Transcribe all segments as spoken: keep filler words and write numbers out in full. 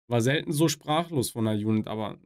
War selten so sprachlos von der Unit, aber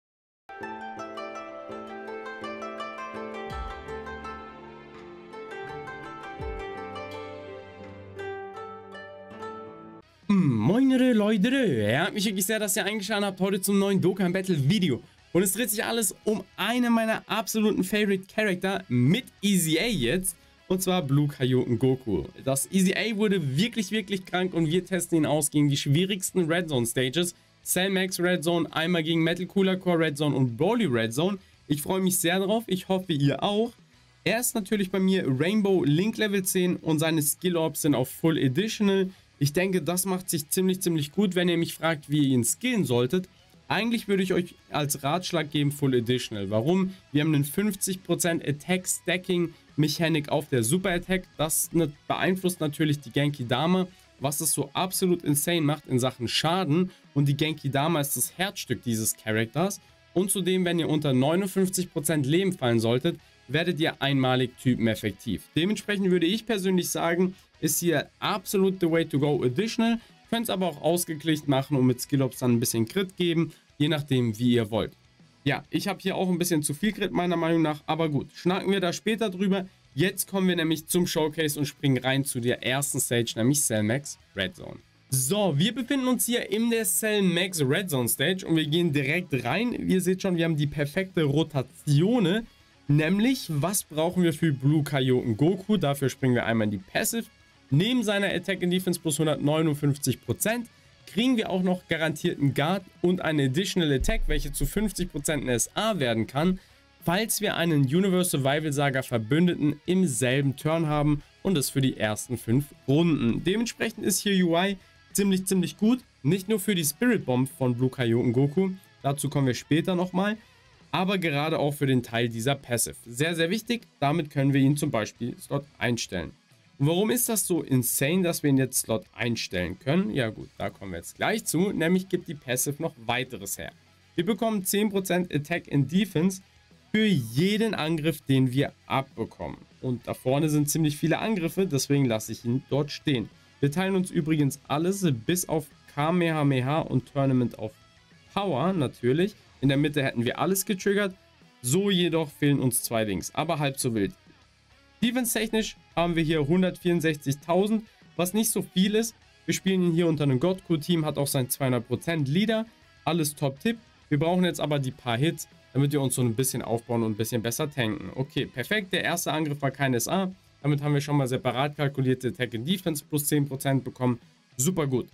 Hm, moinere Leute, ja, mich wirklich sehr, dass ihr eingeschaltet habt heute zum neuen Dokkan Battle Video. Und es dreht sich alles um einen meiner absoluten Favorite Charakter mit Easy A jetzt. Und zwar Blue Kaioken Goku. Das Easy A wurde wirklich, wirklich krank und wir testen ihn aus gegen die schwierigsten Red Zone Stages. Cell Max Red Zone, einmal gegen Metal Cooler Core Red Zone und Broly Red Zone. Ich freue mich sehr drauf, ich hoffe ihr auch. Er ist natürlich bei mir Rainbow Link Level zehn und seine Skill Orbs sind auf Full Additional. Ich denke, das macht sich ziemlich, ziemlich gut, wenn ihr mich fragt, wie ihr ihn skillen solltet. Eigentlich würde ich euch als Ratschlag geben Full Additional. Warum? Wir haben einen fünfzig Prozent Attack Stacking Mechanik auf der Super Attack. Das beeinflusst natürlich die Genki Dama, was es so absolut insane macht in Sachen Schaden. Und die Genki Dama ist das Herzstück dieses Charakters. Und zudem, wenn ihr unter neunundfünfzig Prozent Leben fallen solltet, werdet ihr einmalig typeneffektiv. Dementsprechend würde ich persönlich sagen, ist hier absolut the way to go additional. Könnt es aber auch ausgeglichen machen und mit Skill-Ups dann ein bisschen Crit geben, je nachdem wie ihr wollt. Ja, ich habe hier auch ein bisschen zu viel Crit meiner Meinung nach, aber gut, schnacken wir da später drüber. Jetzt kommen wir nämlich zum Showcase und springen rein zu der ersten Stage, nämlich Cell Max Red Zone. So, wir befinden uns hier in der Cell Max Red Zone Stage und wir gehen direkt rein. Ihr seht schon, wir haben die perfekte Rotation. Nämlich, was brauchen wir für Blue Kaioken Goku? Dafür springen wir einmal in die Passive. Neben seiner Attack and Defense plus hundertneunundfünfzig Prozent kriegen wir auch noch garantierten Guard und eine Additional Attack, welche zu fünfzig Prozent ein S A werden kann, falls wir einen Universe Survival Saga Verbündeten im selben Turn haben und das für die ersten fünf Runden. Dementsprechend ist hier U I ziemlich, ziemlich gut. Nicht nur für die Spirit Bomb von Blue Kaioken Goku, dazu kommen wir später nochmal, aber gerade auch für den Teil dieser Passive. Sehr, sehr wichtig, damit können wir ihn zum Beispiel Slot einstellen. Und warum ist das so insane, dass wir ihn jetzt Slot einstellen können? Ja gut, da kommen wir jetzt gleich zu, nämlich gibt die Passive noch weiteres her. Wir bekommen zehn Prozent Attack and Defense für jeden Angriff, den wir abbekommen. Und da vorne sind ziemlich viele Angriffe, deswegen lasse ich ihn dort stehen. Wir teilen uns übrigens alles bis auf Kamehameha und Tournament of Power natürlich. In der Mitte hätten wir alles getriggert, so jedoch fehlen uns zwei Links, aber halb so wild. Defense-technisch haben wir hier hundertvierundsechzigtausend, was nicht so viel ist. Wir spielen ihn hier unter einem Godku-Team, hat auch sein zweihundert Prozent Leader, alles Top-Tipp. Wir brauchen jetzt aber die paar Hits, damit wir uns so ein bisschen aufbauen und ein bisschen besser tanken. Okay, perfekt, der erste Angriff war kein S A, damit haben wir schon mal separat kalkulierte Attack and Defense plus zehn Prozent bekommen, super gut.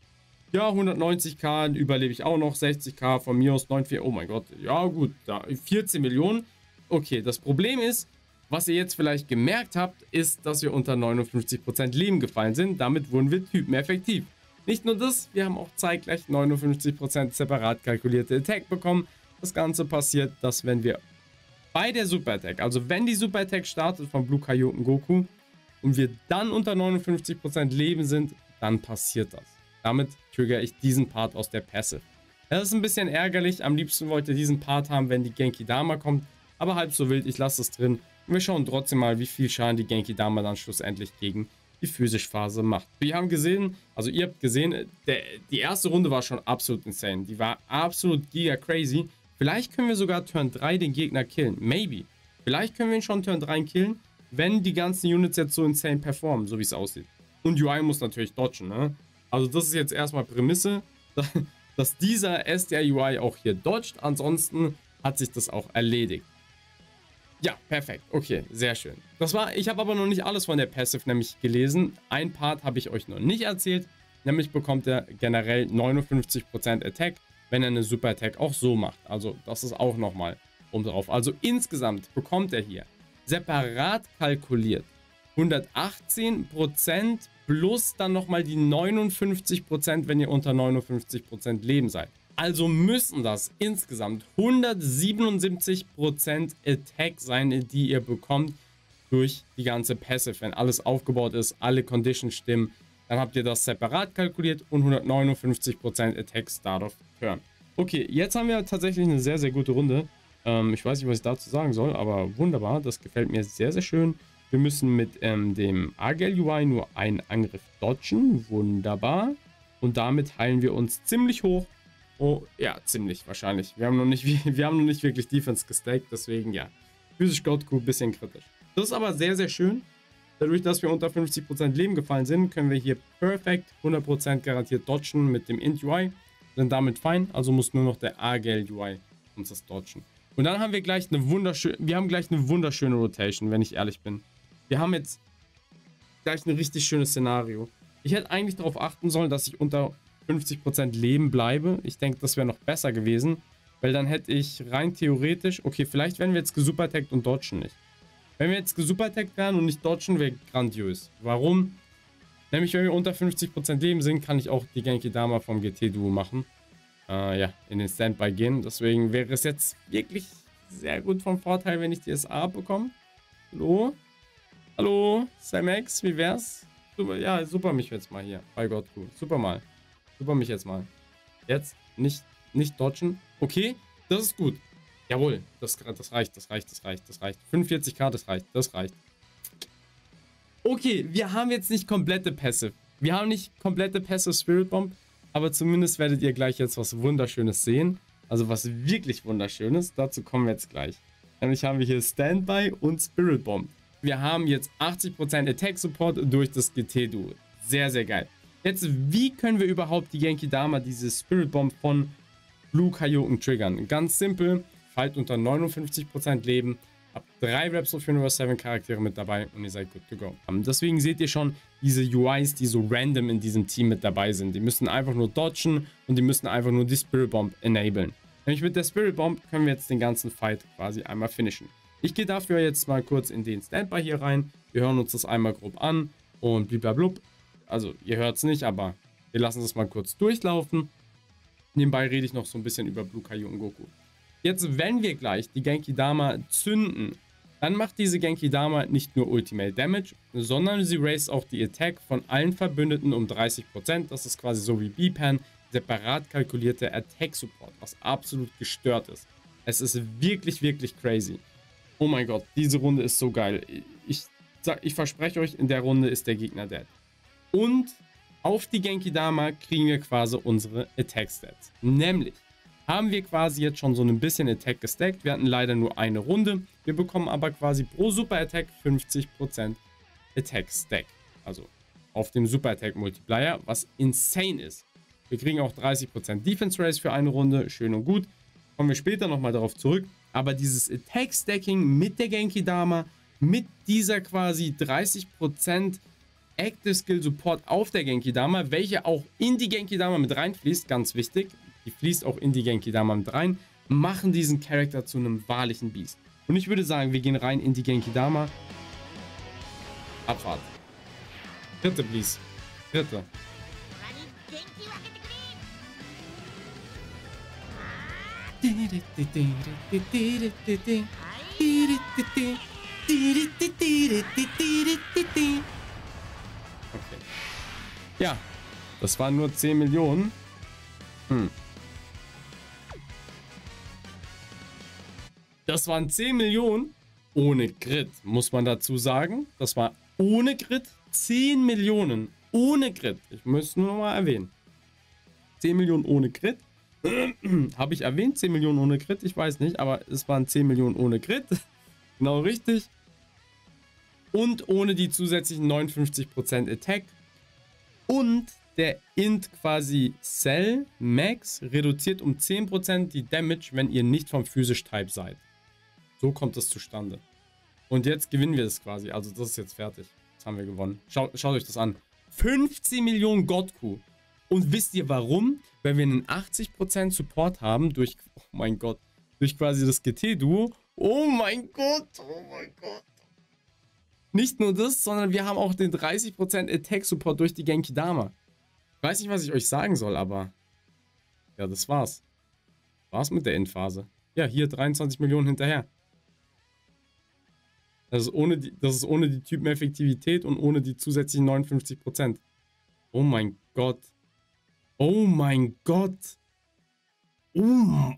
Ja, hundertneunzigtausend überlebe ich auch noch, sechzigtausend von mir aus neunundvierzig, oh mein Gott, ja gut, da vierzehn Millionen. Okay, das Problem ist, was ihr jetzt vielleicht gemerkt habt, ist, dass wir unter neunundfünfzig Prozent Leben gefallen sind, damit wurden wir typeneffektiv. Nicht nur das, wir haben auch zeitgleich neunundfünfzig Prozent separat kalkulierte Attack bekommen. Das Ganze passiert, dass wenn wir bei der Super Attack, also wenn die Super Attack startet von Blue Kaioken Goku und wir dann unter neunundfünfzig Prozent Leben sind, dann passiert das. Damit triggere ich diesen Part aus der Passive. Das ist ein bisschen ärgerlich. Am liebsten wollt ihr diesen Part haben, wenn die Genki Dama kommt. Aber halb so wild, ich lasse es drin. Und wir schauen trotzdem mal, wie viel Schaden die Genki Dama dann schlussendlich gegen die physische Phase macht. Wir haben gesehen, also ihr habt gesehen, der, die erste Runde war schon absolut insane. Die war absolut giga crazy. Vielleicht können wir sogar Turn drei den Gegner killen. Maybe. Vielleicht können wir ihn schon Turn drei killen, wenn die ganzen Units jetzt so insane performen, so wie es aussieht. Und U I muss natürlich dodgen, ne? Also das ist jetzt erstmal Prämisse, dass dieser S D R U I auch hier dodgt. Ansonsten hat sich das auch erledigt. Ja, perfekt. Okay, sehr schön. Das war, ich habe aber noch nicht alles von der Passive nämlich gelesen. Ein Part habe ich euch noch nicht erzählt. Nämlich bekommt er generell neunundfünfzig Prozent Attack, wenn er eine Super Attack auch so macht. Also das ist auch nochmal um drauf. Also insgesamt bekommt er hier separat kalkuliert hundertachtzehn Prozent plus dann nochmal die neunundfünfzig Prozent, wenn ihr unter neunundfünfzig Prozent Leben seid. Also müssen das insgesamt hundertsiebenundsiebzig Prozent Attack sein, die ihr bekommt durch die ganze Passive. Wenn alles aufgebaut ist, alle Conditions stimmen, dann habt ihr das separat kalkuliert und hundertneunundfünfzig Prozent Attack Start of Turn. Okay, jetzt haben wir tatsächlich eine sehr, sehr gute Runde. Ähm, ich weiß nicht, was ich dazu sagen soll, aber wunderbar. Das gefällt mir sehr, sehr schön. Wir müssen mit ähm, dem Argel U I nur einen Angriff dodgen. Wunderbar. Und damit heilen wir uns ziemlich hoch Oh, ja, ziemlich wahrscheinlich. Wir haben noch nicht, wir haben noch nicht wirklich Defense gestackt, deswegen ja. Physisch Gottku, bisschen kritisch. Das ist aber sehr, sehr schön. Dadurch, dass wir unter fünfzig Prozent Leben gefallen sind, können wir hier perfekt hundert Prozent garantiert dodgen mit dem Int U I. Sind damit fein, also muss nur noch der Argel U I uns das dodgen. Und dann haben wir gleich eine wunderschöne, wir haben gleich eine wunderschöne Rotation, wenn ich ehrlich bin. Wir haben jetzt gleich ein richtig schönes Szenario. Ich hätte eigentlich darauf achten sollen, dass ich unter fünfzig Prozent Leben bleibe. Ich denke, das wäre noch besser gewesen, weil dann hätte ich rein theoretisch, okay, vielleicht werden wir jetzt gesupertaggt und dodgen nicht. Wenn wir jetzt gesupertaggt werden und nicht dodgen, wäre grandios. Warum? Nämlich, wenn wir unter fünfzig Prozent Leben sind, kann ich auch die Genki Dama vom G T-Duo machen. Äh, ja, in den Standby gehen. Deswegen wäre es jetzt wirklich sehr gut vom Vorteil, wenn ich die S A bekomme. Hallo? Hallo? Samex, wie wär's? Super, ja, super mich jetzt mal hier. Bei Gott, gut. Super mal. Super mich jetzt mal. Jetzt nicht, nicht dodgen. Okay, das ist gut. Jawohl, das, das reicht, das reicht, das reicht, das reicht. fünfundvierzig K, das reicht, das reicht. Okay, wir haben jetzt nicht komplette Passive. Wir haben nicht komplette Passive Spirit Bomb, aber zumindest werdet ihr gleich jetzt was Wunderschönes sehen. Also was wirklich Wunderschönes. Dazu kommen wir jetzt gleich. Nämlich haben wir hier Standby und Spirit Bomb. Wir haben jetzt achtzig Prozent Attack Support durch das G T-Duo. Sehr, sehr geil. Jetzt, wie können wir überhaupt die Genki Dama, diese Spirit Bomb von Blue Kaioken triggern? Ganz simpel. Fallt unter neunundfünfzig Prozent Leben, habt drei Reps of Universe sieben Charaktere mit dabei und ihr seid good to go. Deswegen seht ihr schon diese U Is, die so random in diesem Team mit dabei sind. Die müssen einfach nur dodgen und die müssen einfach nur die Spirit Bomb enablen. Nämlich mit der Spirit Bomb können wir jetzt den ganzen Fight quasi einmal finishen. Ich gehe dafür jetzt mal kurz in den Standby hier rein. Wir hören uns das einmal grob an und bliblablub. Also ihr hört es nicht, aber wir lassen es mal kurz durchlaufen. Nebenbei rede ich noch so ein bisschen über Blue Kaioken Goku. Jetzt, wenn wir gleich die Genki Dama zünden, dann macht diese Genki Dama nicht nur Ultimate Damage, sondern sie raised auch die Attack von allen Verbündeten um dreißig Prozent. Das ist quasi so wie B-Pan, separat kalkulierte Attack Support, was absolut gestört ist. Es ist wirklich, wirklich crazy. Oh mein Gott, diese Runde ist so geil. Ich, sag, ich verspreche euch, in der Runde ist der Gegner dead. Und auf die Genki Dama kriegen wir quasi unsere Attack Stats. Nämlich haben wir quasi jetzt schon so ein bisschen Attack gestackt. Wir hatten leider nur eine Runde. Wir bekommen aber quasi pro Super Attack fünfzig Prozent Attack Stack. Also auf dem Super Attack Multiplier, was insane ist. Wir kriegen auch dreißig Prozent Defense Raise für eine Runde. Schön und gut. Kommen wir später nochmal darauf zurück. Aber dieses Attack Stacking mit der Genki Dama, mit dieser quasi dreißig Prozent Active Skill Support auf der Genki Dama, welche auch in die Genki Dama mit reinfließt, ganz wichtig. Die fließt auch in die Genki Dama mit rein, machen diesen Charakter zu einem wahrlichen Biest. Und ich würde sagen, wir gehen rein in die Genki Dama. Abfahrt. Dritte, please. Dritte. Okay. Ja, das waren nur zehn Millionen. Hm. Das waren zehn Millionen ohne Grid, muss man dazu sagen. Das war ohne Grid zehn Millionen ohne Grid. Ich muss nur noch mal erwähnen. zehn Millionen ohne Grid. Habe ich erwähnt? zehn Millionen ohne Grid? Ich weiß nicht, aber es waren zehn Millionen ohne Grid. Genau richtig. Und ohne die zusätzlichen neunundfünfzig Prozent Attack. Und der Int quasi Cell Max reduziert um zehn Prozent die Damage, wenn ihr nicht vom Physisch-Type seid. So kommt es zustande. Und jetzt gewinnen wir das quasi. Also das ist jetzt fertig. Das haben wir gewonnen. Schaut, schaut euch das an. fünfzehn Millionen Gottku. Und wisst ihr warum? Weil wir einen achtzig Prozent Support haben durch, oh mein Gott, durch quasi das G T-Duo. Oh mein Gott, oh mein Gott. Nicht nur das, sondern wir haben auch den dreißig Prozent Attack Support durch die Genki Dama. Ich weiß nicht, was ich euch sagen soll, aber ja, das war's. War's mit der Endphase. Ja, hier dreiundzwanzig Millionen hinterher. Das ist ohne die, das ist ohne die Typeneffektivität und ohne die zusätzlichen neunundfünfzig Prozent. Oh mein Gott. Oh mein Gott. Oh.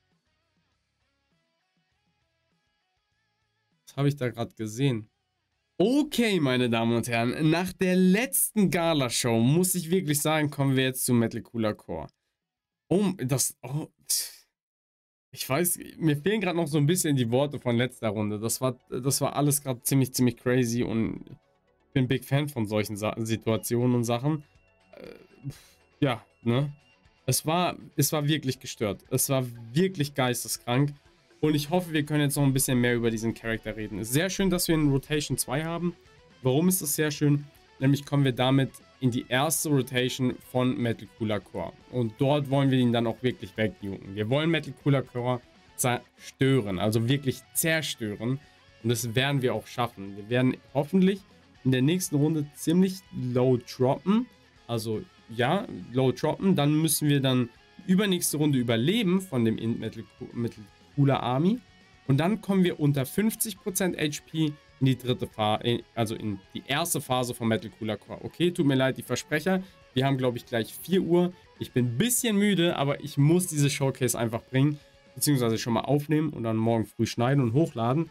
Was habe ich da gerade gesehen? Okay, meine Damen und Herren, nach der letzten Gala-Show muss ich wirklich sagen, kommen wir jetzt zu Metal Cooler Core. Oh, das, oh, ich weiß, mir fehlen gerade noch so ein bisschen die Worte von letzter Runde. Das war, das war alles gerade ziemlich, ziemlich crazy und ich bin Big Fan von solchen Sa Situationen und Sachen. Äh, ja, ne? Es war, es war wirklich gestört. Es war wirklich geisteskrank. Und ich hoffe, wir können jetzt noch ein bisschen mehr über diesen Charakter reden. Es ist sehr schön, dass wir in Rotation zwei haben. Warum ist das sehr schön? Nämlich kommen wir damit in die erste Rotation von Metal Cooler Core. Und dort wollen wir ihn dann auch wirklich wegjuken. Wir wollen Metal Cooler Core zerstören, also wirklich zerstören. Und das werden wir auch schaffen. Wir werden hoffentlich in der nächsten Runde ziemlich low droppen. Also ja, low droppen. Dann müssen wir dann übernächste Runde überleben von dem Metal, Metal Cooler Army. Und dann kommen wir unter fünfzig Prozent H P in die dritte Phase, also in die erste Phase von Metal Cooler Core. Okay, tut mir leid, die Versprecher. Wir haben, glaube ich, gleich vier Uhr. Ich bin ein bisschen müde, aber ich muss diese Showcase einfach bringen. Beziehungsweise schon mal aufnehmen und dann morgen früh schneiden und hochladen.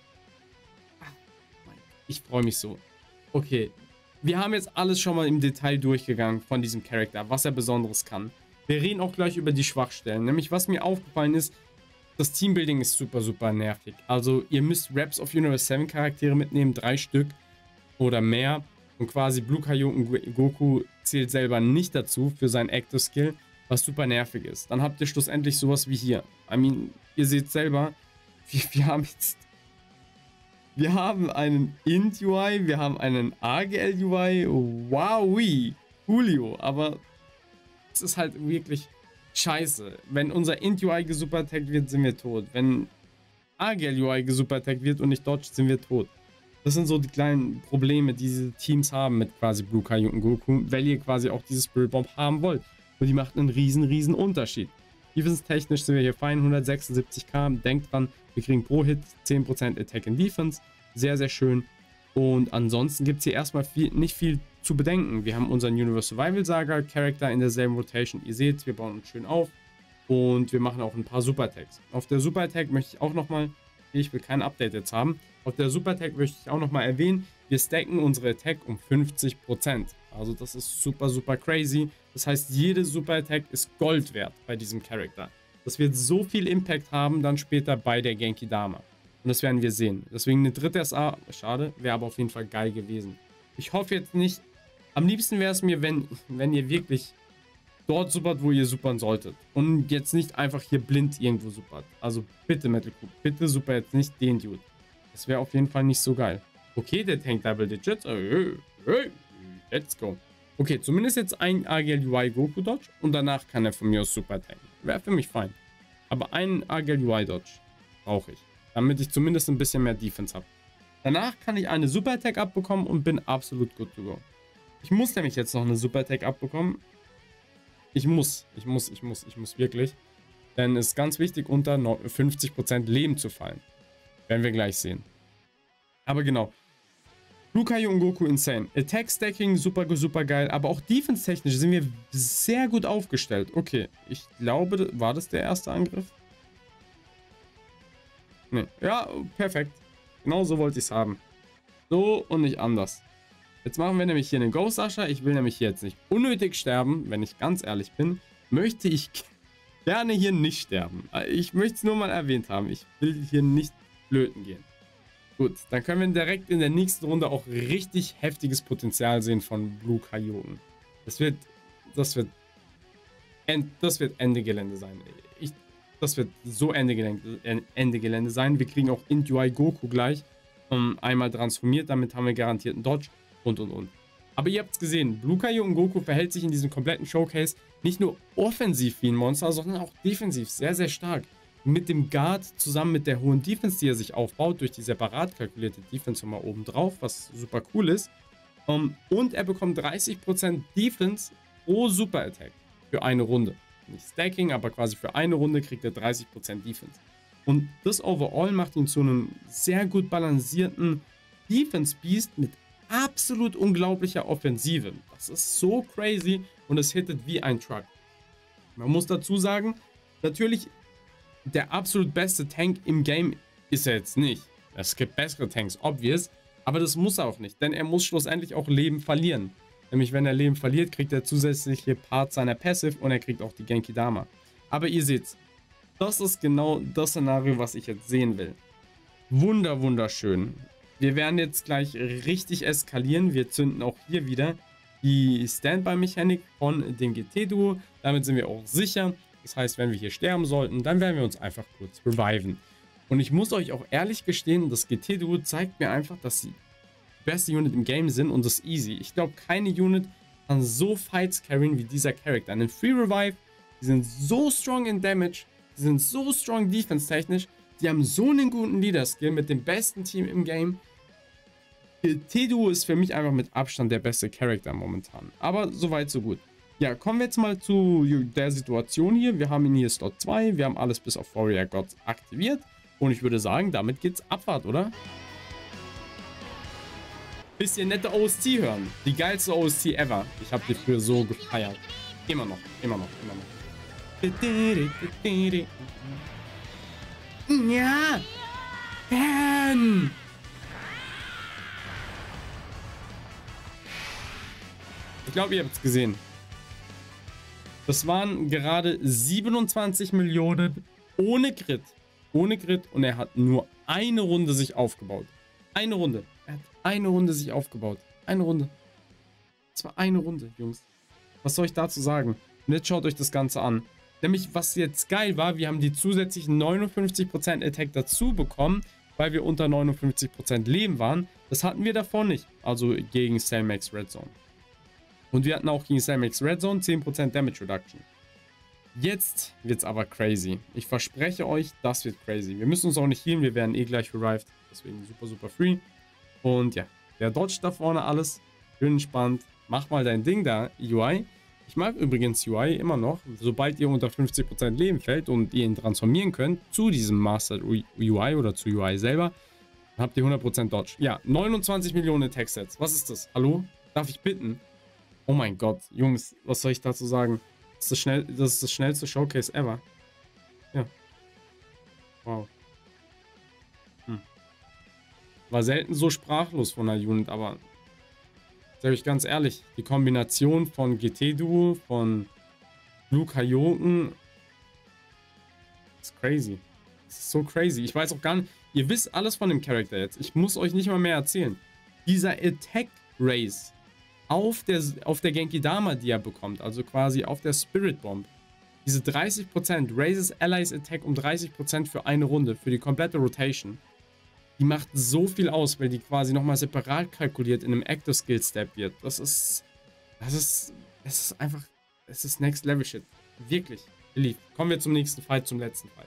Ich freue mich so. Okay, wir haben jetzt alles schon mal im Detail durchgegangen von diesem Charakter, was er Besonderes kann. Wir reden auch gleich über die Schwachstellen. Nämlich, was mir aufgefallen ist, das Teambuilding ist super, super nervig. Also, ihr müsst Raps of Universe sieben Charaktere mitnehmen, drei Stück oder mehr. Und quasi Blue Kaioken Goku zählt selber nicht dazu für seinen Active Skill, was super nervig ist. Dann habt ihr schlussendlich sowas wie hier. I mean, ihr seht selber, wir, wir haben jetzt... Wir haben einen Int U I, wir haben einen A G L U I, wowi, Julio, aber es ist halt wirklich scheiße. Wenn unser Int U I gesupertaggt wird, sind wir tot. Wenn A G L U I gesupertaggt wird und nicht dodged, sind wir tot. Das sind so die kleinen Probleme, die diese Teams haben mit quasi Blue Kaioken Goku, weil ihr quasi auch diese Spirit Bomb haben wollt. Und die macht einen riesen, riesen Unterschied. Defense-technisch sind wir hier fein, hundertsechsundsiebzig K. Denkt dran, wir kriegen pro Hit zehn Prozent Attack and Defense. Sehr, sehr schön. Und ansonsten gibt es hier erstmal viel, nicht viel zu bedenken. Wir haben unseren Universe Survival Saga Charakter in derselben Rotation. Ihr seht, wir bauen uns schön auf. Und wir machen auch ein paar Super Attacks. Auf der Super Attack möchte ich auch nochmal, ich will kein Update jetzt haben. Auf der Super Attack möchte ich auch nochmal erwähnen, wir stacken unsere Attack um fünfzig Prozent. Also das ist super, super crazy. Das heißt, jede Super Attack ist Gold wert bei diesem Charakter. Das wird so viel Impact haben dann später bei der Genki Dama. Und das werden wir sehen. Deswegen eine dritte S A, schade, wäre aber auf jeden Fall geil gewesen. Ich hoffe jetzt nicht, am liebsten wäre es mir, wenn, wenn ihr wirklich dort supert, wo ihr supern solltet. Und jetzt nicht einfach hier blind irgendwo supert. Also bitte Metal Cube, bitte super jetzt nicht den Dude. Das wäre auf jeden Fall nicht so geil. Okay, der tankt Double Digits. Hey, hey, let's go. Okay, zumindest jetzt ein A G L U I Goku Dodge und danach kann er von mir aus super tanken. Wäre für mich fein. Aber einen A G L U I Dodge brauche ich, damit ich zumindest ein bisschen mehr Defense habe. Danach kann ich eine Super Attack abbekommen und bin absolut good to go. Ich muss nämlich jetzt noch eine Super Attack abbekommen. Ich muss, ich muss, ich muss, ich muss wirklich. Denn es ist ganz wichtig, unter fünfzig Prozent Leben zu fallen. Werden wir gleich sehen. Aber genau. Blue Kaioken Goku insane. Attack Stacking super, super geil. Aber auch defense-technisch sind wir sehr gut aufgestellt. Okay, ich glaube, war das der erste Angriff? Nee. Ja, perfekt. Genau so wollte ich es haben. So und nicht anders. Jetzt machen wir nämlich hier einen Ghost Usher. Ich will nämlich hier jetzt nicht unnötig sterben. Wenn ich ganz ehrlich bin, möchte ich gerne hier nicht sterben. Ich möchte es nur mal erwähnt haben. Ich will hier nicht flöten gehen. Gut, dann können wir direkt in der nächsten Runde auch richtig heftiges Potenzial sehen von Blue Kaioken. Das wird, das wird, end, das wird Ende Gelände sein. Ich, das wird so Ende Gelände, Ende Gelände sein. Wir kriegen auch Int U I Goku gleich um, einmal transformiert. Damit haben wir garantiert einen Dodge und und und. Aber ihr habt es gesehen, Blue Kaioken Goku verhält sich in diesem kompletten Showcase nicht nur offensiv wie ein Monster, sondern auch defensiv sehr, sehr stark. Mit dem Guard zusammen mit der hohen Defense, die er sich aufbaut, durch die separat kalkulierte Defense nochmal oben drauf, was super cool ist. Um, und er bekommt dreißig Prozent Defense pro Super Attack für eine Runde. Nicht Stacking, aber quasi für eine Runde kriegt er dreißig Prozent Defense. Und das overall macht ihn zu einem sehr gut balancierten Defense Beast mit absolut unglaublicher Offensive. Das ist so crazy und es hittet wie ein Truck. Man muss dazu sagen, natürlich der absolut beste Tank im Game ist er jetzt nicht. Es gibt bessere Tanks, obvious. Aber das muss er auch nicht, denn er muss schlussendlich auch Leben verlieren. Nämlich, wenn er Leben verliert, kriegt er zusätzliche Parts seiner Passive und er kriegt auch die Genki Dama. Aber ihr seht, das ist genau das Szenario, was ich jetzt sehen will. Wunder, wunderschön. Wir werden jetzt gleich richtig eskalieren. Wir zünden auch hier wieder die Standby-Mechanik von dem G T-Duo. Damit sind wir auch sicher. Das heißt, wenn wir hier sterben sollten, dann werden wir uns einfach kurz reviven. Und ich muss euch auch ehrlich gestehen, das G T-Duo zeigt mir einfach, dass sie die beste Unit im Game sind und das ist easy. Ich glaube, keine Unit kann so Fights carryen wie dieser Charakter. Einen Free Revive, die sind so strong in Damage, die sind so strong defense-technisch, die haben so einen guten Leader-Skill mit dem besten Team im Game. T-Duo ist für mich einfach mit Abstand der beste Charakter momentan. Aber soweit, so gut. Ja, kommen wir jetzt mal zu der Situation hier. Wir haben ihn hier Slot zwei. Wir haben alles bis auf Warrior Gods aktiviert. Und ich würde sagen, damit geht's Abfahrt, oder? Bisschen nette O S T hören. Die geilste O S T ever. Ich habe die früher so gefeiert. Immer noch, immer noch, immer noch. Ja! Ben! Ich glaube, ihr habt es gesehen. Das waren gerade siebenundzwanzig Millionen ohne Crit. Ohne Crit und er hat nur eine Runde sich aufgebaut. Eine Runde. Er hat eine Runde sich aufgebaut. Eine Runde. Das war eine Runde, Jungs. Was soll ich dazu sagen? Und jetzt schaut euch das Ganze an. Nämlich, was jetzt geil war, wir haben die zusätzlichen neunundfünfzig Prozent Attack dazu bekommen, weil wir unter neunundfünfzig Prozent Leben waren. Das hatten wir davor nicht. Also gegen Cellmax Red Zone. Und wir hatten auch gegen Cellmax Red Zone zehn Prozent Damage Reduction. Jetzt wird es aber crazy. Ich verspreche euch, das wird crazy. Wir müssen uns auch nicht healen, wir werden eh gleich revived. Deswegen super, super free. Und ja, der dodge da vorne alles. Schön entspannt. Mach mal dein Ding da, U I. Ich mag übrigens U I immer noch. Sobald ihr unter fünfzig Prozent Leben fällt und ihr ihn transformieren könnt zu diesem Master U I oder zu U I selber, dann habt ihr hundert Prozent Dodge. Ja, neunundzwanzig Millionen Attack-Sets. Was ist das? Hallo? Darf ich bitten? Oh mein Gott, Jungs, was soll ich dazu sagen? Das ist das, schnell, das, ist das schnellste Showcase ever. Ja. Wow. Hm. War selten so sprachlos von der Unit, aber sag ich ganz ehrlich, die Kombination von G T-Duo, von Blue Kaioken ist crazy. Das ist so crazy. Ich weiß auch gar nicht, ihr wisst alles von dem Charakter jetzt. Ich muss euch nicht mal mehr erzählen. Dieser Attack Race auf der, auf der Genki Dama, die er bekommt, also quasi auf der Spirit Bomb. Diese dreißig Prozent raises Allies Attack um dreißig Prozent für eine Runde, für die komplette Rotation. Die macht so viel aus, weil die quasi nochmal separat kalkuliert in einem Active Skill Step wird. Das ist, das ist, das ist einfach, das ist Next Level Shit. Wirklich. Beliebt. Kommen wir zum nächsten Fight, zum letzten Fight.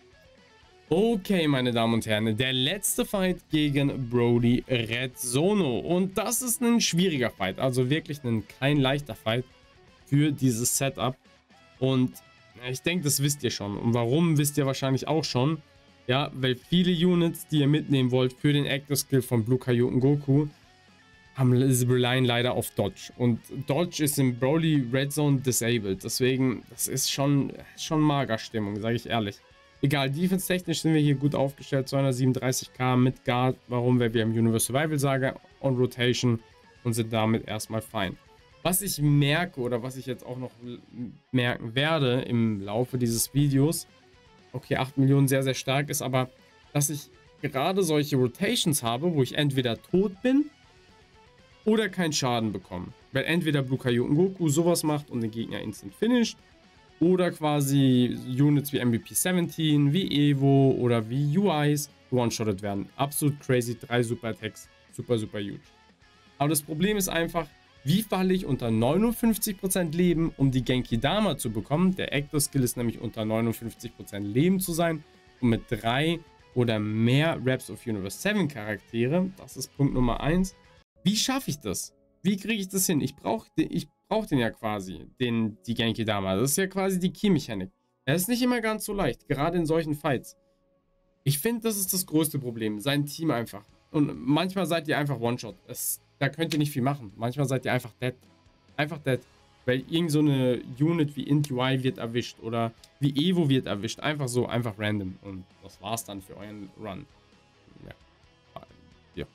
Okay, meine Damen und Herren, der letzte Fight gegen Brody Rezzono. Und das ist ein schwieriger Fight, also wirklich ein kein leichter Fight für dieses Setup. Und ich denke, das wisst ihr schon. Und warum, wisst ihr wahrscheinlich auch schon. Ja, weil viele Units, die ihr mitnehmen wollt für den Active Skill von Blue Kaioken Goku, haben relyen leider auf Dodge. Und Dodge ist im Broly Red Zone disabled. Deswegen, das ist schon, schon Magerstimmung, sage ich ehrlich. Egal, defense-technisch sind wir hier gut aufgestellt. zweihundertsiebenunddreißig K mit Guard. Warum? Weil wir im Universe Survival Saga on Rotation und sind damit erstmal fein. Was ich merke oder was ich jetzt auch noch merken werde im Laufe dieses Videos, okay, acht Millionen sehr, sehr stark ist, aber dass ich gerade solche Rotations habe, wo ich entweder tot bin oder keinen Schaden bekomme. Weil entweder Blue Kaioken Goku sowas macht und den Gegner instant finisht, oder quasi Units wie M V P siebzehn, wie Evo oder wie U Is one-shotted werden. Absolut crazy, drei Super Attacks, super, super huge. Aber das Problem ist einfach, wie falle ich unter neunundfünfzig Prozent Leben, um die Genki Dama zu bekommen? Der Active Skill ist nämlich unter neunundfünfzig Prozent Leben zu sein und mit drei oder mehr Raps of Universe sieben Charaktere. Das ist Punkt Nummer eins. Wie schaffe ich das? Wie kriege ich das hin? Ich brauche ich brauch den ja quasi, den, die Genki Dama. Das ist ja quasi die Key-Mechanik. Es ist nicht immer ganz so leicht, gerade in solchen Fights. Ich finde, das ist das größte Problem. Sein Team einfach. Und manchmal seid ihr einfach One-Shot. Da könnt ihr nicht viel machen. Manchmal seid ihr einfach dead. Einfach dead. Weil irgend so eine Unit wie Int U I wird erwischt. Oder wie Evo wird erwischt. Einfach so, einfach random. Und das war's dann für euren Run. Ja. Ja.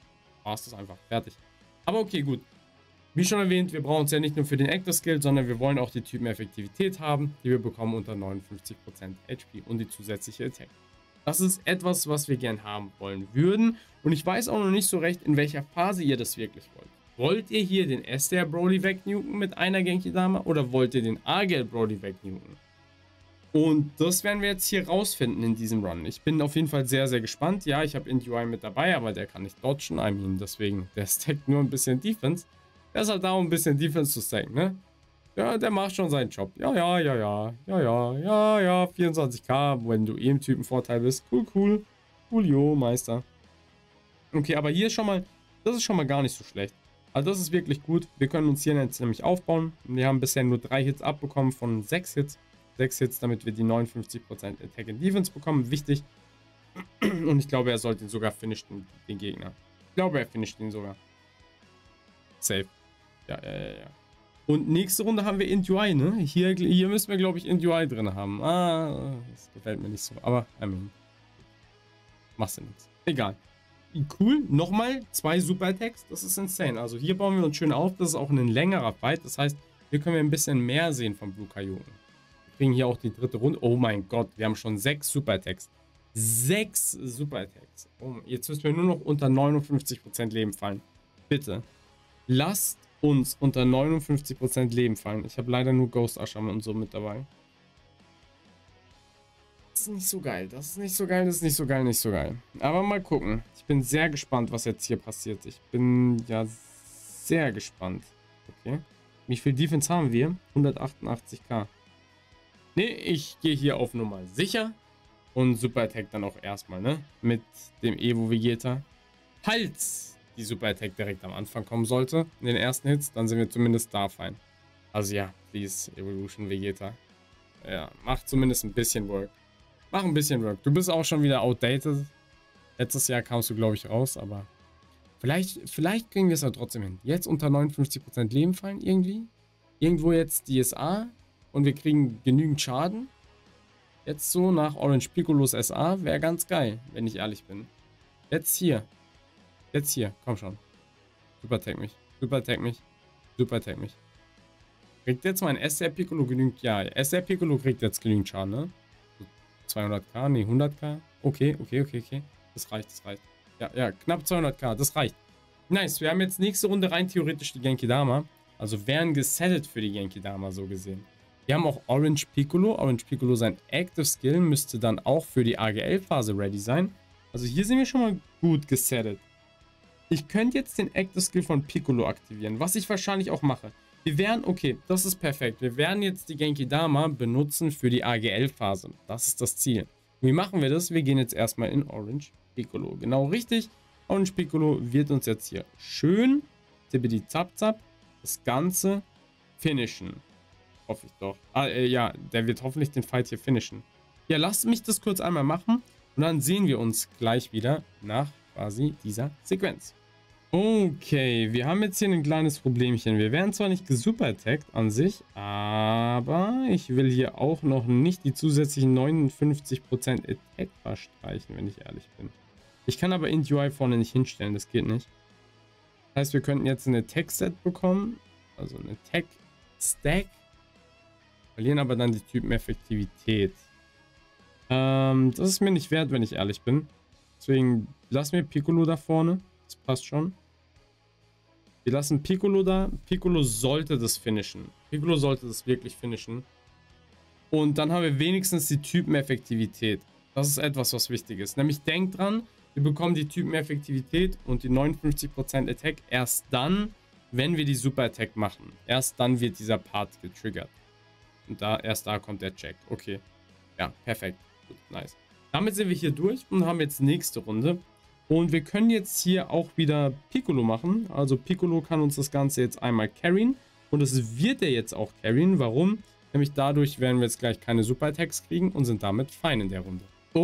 war's das einfach. Fertig. Aber okay, gut. Wie schon erwähnt, wir brauchen es ja nicht nur für den Active Skill, sondern wir wollen auch die Typeneffektivität haben, die wir bekommen unter neunundfünfzig Prozent H P und die zusätzliche Attack. Das ist etwas, was wir gern haben wollen würden. Und ich weiß auch noch nicht so recht, in welcher Phase ihr das wirklich wollt. Wollt ihr hier den S-Tier Broly wegnuken mit einer Genki Dama oder wollt ihr den A-Gel Broly wegnuken? Und das werden wir jetzt hier rausfinden in diesem Run. Ich bin auf jeden Fall sehr, sehr gespannt. Ja, ich habe Inti mit dabei, aber der kann nicht dodgen. I mean, deswegen, der stackt nur ein bisschen Defense. Der ist halt da, um ein bisschen Defense zu stacken, ne? Ja, der macht schon seinen Job. Ja, ja, ja, ja. Ja, ja, ja, ja. vierundzwanzig K, wenn du eh im Typenvorteil bist. Cool, cool. Coolio, Meister. Okay, aber hier schon mal, das ist schon mal gar nicht so schlecht. Also das ist wirklich gut. Wir können uns hier jetzt nämlich aufbauen. Wir haben bisher nur drei Hits abbekommen von sechs Hits. sechs Hits, damit wir die neunundfünfzig Prozent Attack and Defense bekommen. Wichtig. Und ich glaube, er sollte ihn sogar finishen, den Gegner. Ich glaube, er finisht ihn sogar. Safe. Ja, ja, ja, ja. Und nächste Runde haben wir Inti, ne? Hier, hier müssen wir, glaube ich, Inti drin haben. Ah, das gefällt mir nicht so. Aber, I mean, machst du nichts. Egal. Cool. Nochmal zwei Super Attacks. Das ist insane. Also hier bauen wir uns schön auf. Das ist auch ein längerer Fight. Das heißt, hier können wir ein bisschen mehr sehen von Blue Kaioken. Wir kriegen hier auch die dritte Runde. Oh mein Gott, wir haben schon sechs Super Attacks. Sechs Super Attacks. Oh, jetzt müssen wir nur noch unter neunundfünfzig Prozent Leben fallen. Bitte. Lasst uns unter neunundfünfzig Prozent Leben fallen. Ich habe leider nur Ghost Usher und so mit dabei. Das ist nicht so geil. Das ist nicht so geil. Das ist nicht so geil. Nicht so geil. Aber mal gucken. Ich bin sehr gespannt, was jetzt hier passiert. Ich bin ja sehr gespannt. Okay. Wie viel Defense haben wir? hundertachtundachtzig K. Nee, ich gehe hier auf Nummer sicher. Und Super Attack dann auch erstmal, ne? Mit dem Evo Vegeta. Falls die Super Attack direkt am Anfang kommen sollte, in den ersten Hits, dann sind wir zumindest da fein. Also ja, please, Evolution Vegeta. Ja, mach zumindest ein bisschen Work. Mach ein bisschen Work. Du bist auch schon wieder outdated. Letztes Jahr kamst du, glaube ich, raus, aber vielleicht, vielleicht kriegen wir es ja trotzdem hin. Jetzt unter neunundfünfzig Prozent Leben fallen irgendwie. Irgendwo jetzt die S A und wir kriegen genügend Schaden. Jetzt so nach Orange Piccolos S A wäre ganz geil, wenn ich ehrlich bin. Jetzt hier. Jetzt hier. Komm schon. Super Attack mich. Super Attack mich. Super Attack mich. Kriegt jetzt mein S R Piccolo genügend? Ja, S R Piccolo kriegt jetzt genügend Schaden, ne? zweihundert K? Ne, hundert K? Okay, okay, okay, okay. Das reicht, das reicht. Ja, ja, knapp zweihundert K. Das reicht. Nice. Wir haben jetzt nächste Runde rein theoretisch die Genki Dama. Also wären gesettet für die Genki Dama so gesehen. Wir haben auch Orange Piccolo. Orange Piccolo, sein Active Skill, müsste dann auch für die A G L-Phase ready sein. Also hier sind wir schon mal gut gesettet. Ich könnte jetzt den Active Skill von Piccolo aktivieren, was ich wahrscheinlich auch mache. Wir werden, okay, das ist perfekt. Wir werden jetzt die Genki Dama benutzen für die A G L-Phase. Das ist das Ziel. Wie machen wir das? Wir gehen jetzt erstmal in Orange Piccolo. Genau richtig. Orange Piccolo wird uns jetzt hier schön, tippity zap zap, das Ganze finishen. Hoffe ich doch. Ah, äh, ja, der wird hoffentlich den Fight hier finishen. Ja, lasst mich das kurz einmal machen und dann sehen wir uns gleich wieder nach quasi dieser Sequenz. Okay, wir haben jetzt hier ein kleines Problemchen. Wir werden zwar nicht gesuper-attackt an sich, aber ich will hier auch noch nicht die zusätzlichen neunundfünfzig Prozent Attack verstreichen, wenn ich ehrlich bin. Ich kann aber Inti vorne nicht hinstellen, das geht nicht. Das heißt, wir könnten jetzt ein Attack-Set bekommen, also ein Attack-Stack, verlieren aber dann die Typeneffektivität. Ähm, das ist mir nicht wert, wenn ich ehrlich bin. Deswegen lassen wir Piccolo da vorne. Das passt schon. Wir lassen Piccolo da. Piccolo sollte das finishen. Piccolo sollte das wirklich finishen. Und dann haben wir wenigstens die Typeneffektivität. Das ist etwas, was wichtig ist. Nämlich denkt dran, wir bekommen die Typeneffektivität und die neunundfünfzig Prozent Attack erst dann, wenn wir die Super Attack machen. Erst dann wird dieser Part getriggert. Und da erst da kommt der Check. Okay. Ja, perfekt. Gut, nice. Damit sind wir hier durch und haben jetzt nächste Runde. Und wir können jetzt hier auch wieder Piccolo machen. Also Piccolo kann uns das Ganze jetzt einmal carryen. Und das wird er jetzt auch carryen. Warum? Nämlich dadurch werden wir jetzt gleich keine Super Attacks kriegen und sind damit fein in der Runde.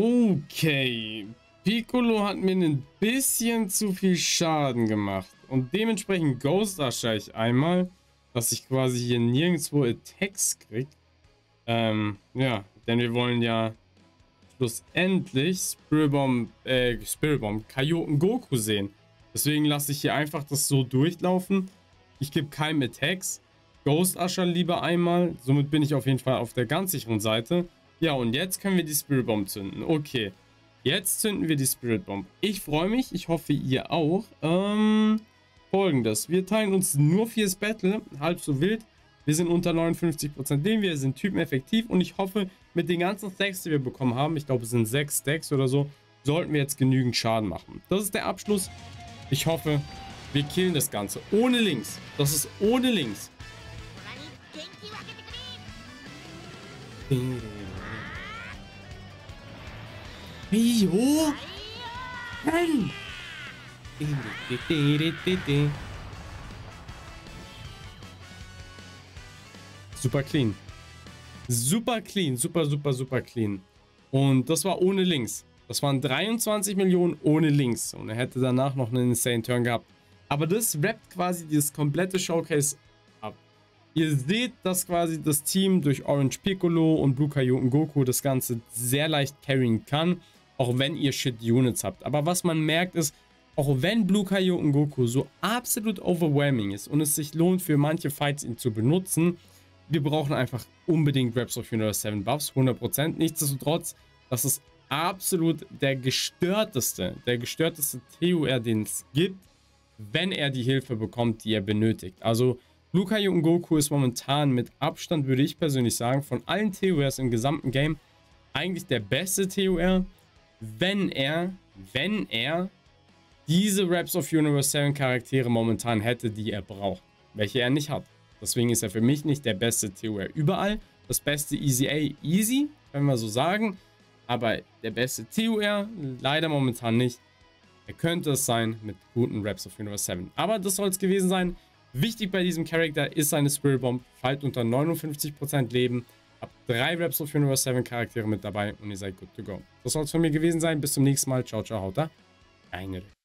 Okay. Piccolo hat mir ein bisschen zu viel Schaden gemacht. Und dementsprechend Ghost Usher ich einmal, dass ich quasi hier nirgendwo Attacks kriege. Ähm, ja, denn wir wollen ja schlussendlich Spirit Bomb, äh, Spirit Bomb, Kaioken Goku sehen. Deswegen lasse ich hier einfach das so durchlaufen. Ich gebe keinem Attacks. Ghost Usher lieber einmal. Somit bin ich auf jeden Fall auf der ganz sicheren Seite. Ja, und jetzt können wir die Spirit Bomb zünden. Okay. Jetzt zünden wir die Spirit Bomb. Ich freue mich. Ich hoffe, ihr auch. Ähm, Folgendes. Wir teilen uns nur fürs Battle. Halb so wild. Wir sind unter neunundfünfzig Prozent Leben. Wir sind typeneffektiv. Und ich hoffe, mit den ganzen Stacks, die wir bekommen haben, ich glaube, es sind sechs Stacks oder so, sollten wir jetzt genügend Schaden machen. Das ist der Abschluss. Ich hoffe, wir killen das Ganze. Ohne Links. Das ist ohne Links. Jo! Nein! Super clean. Super clean. Super, super, super clean. Und das war ohne Links. Das waren dreiundzwanzig Millionen ohne Links. Und er hätte danach noch einen insane Turn gehabt. Aber das rappt quasi dieses komplette Showcase ab. Ihr seht, dass quasi das Team durch Orange Piccolo und Blue Kaio und Goku das Ganze sehr leicht carryen kann. Auch wenn ihr Shit Units habt. Aber was man merkt ist, auch wenn Blue Kaio und Goku so absolut overwhelming ist und es sich lohnt für manche Fights ihn zu benutzen, wir brauchen einfach unbedingt Raps of Universe sieben Buffs, hundert Prozent. Nichtsdestotrotz, das ist absolut der gestörteste, der gestörteste T U R, den es gibt, wenn er die Hilfe bekommt, die er benötigt. Also Blue Kaio und Goku ist momentan mit Abstand, würde ich persönlich sagen, von allen T U Rs im gesamten Game eigentlich der beste T U R, wenn er, wenn er diese Raps of Universe sieben Charaktere momentan hätte, die er braucht, welche er nicht hat. Deswegen ist er für mich nicht der beste T U R überall. Das beste Easy A, easy, können wir so sagen. Aber der beste T U R leider momentan nicht. Er könnte es sein mit guten Raps of Universe sieben. Aber das soll es gewesen sein. Wichtig bei diesem Charakter ist seine Spirit Bomb. Fallt unter neunundfünfzig Prozent Leben. Habt drei Raps of Universe sieben Charaktere mit dabei und ihr seid good to go. Das soll es von mir gewesen sein. Bis zum nächsten Mal. Ciao, ciao, haut da. Eine.